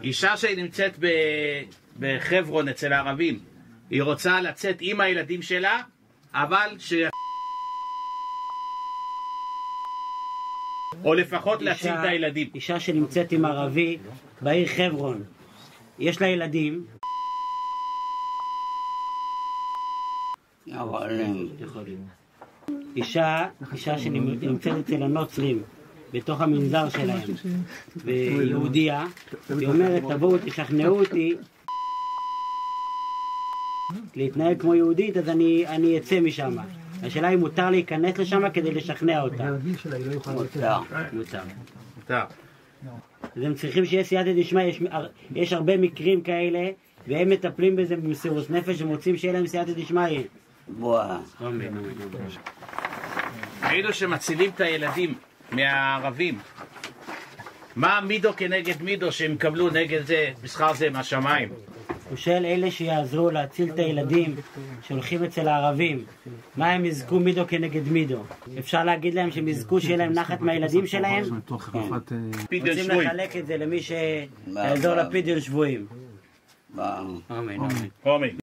אישה שנמצאת בחברון אצל הערבים, היא רוצה לצאת עם הילדים שלה, אבל או לפחות להציל את הילדים. אישה שנמצאת עם ערבי בעיר חברון, יש לה ילדים, אישה שנמצאת אצל הנוצרים בתוך המנזר שלהם ויהודיה, היא אומרת תבואו תשכנעו אותי להתנהג כמו יהודית, אז אני אצא משם. השאלה היא מותר להיכנס לשם כדי לשכנע אותה. מותר. אז הם צריכים שיהיה סייעתא דשמיא. יש הרבה מקרים כאלה והם מטפלים בזה במסירות נפש ומוצאים שיהיה להם סייעתא דשמיא. ראינו שמצילים את הילדים מהערבים. מה מידו כנגד מידו שהם קבלו נגד זה בשכר זה מהשמיים? הוא שואל אלה שיעזרו להציל את הילדים שהולכים אצל הערבים, מה הם יזכו מידו כנגד מידו? אפשר להגיד להם שהם יזכו שיהיה להם נחת מהילדים שלהם? רוצים לחלק את זה למי שיעזור לפדיון שבויים. אמן. אמן.